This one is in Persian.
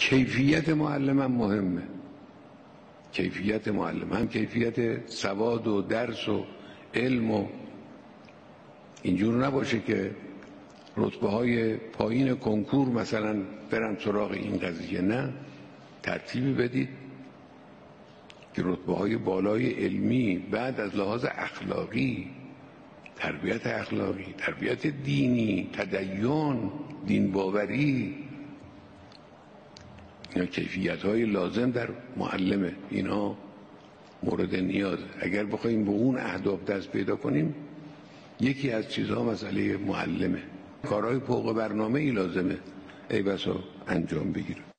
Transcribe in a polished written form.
کیفیت معلم هم مهمه. کیفیت معلم هم کیفیت سواد و درس و علم و اینجور نباشه که رتبه های پایین کنکور مثلا برن سراغ این قضیه. نه، ترتیبی بدید که رتبه های بالای علمی بعد از لحاظ اخلاقی، تربیت اخلاقی، تربیت دینی، تدین، دین باوری، اینا کیفیت های لازم در معلمه. اینا مورد نیازه. اگر بخوایم به اون اهداف دست پیدا کنیم، یکی از چیزها مسئله معلمه. کارهای فوق برنامه ای لازمه ای بسا انجام بگیره.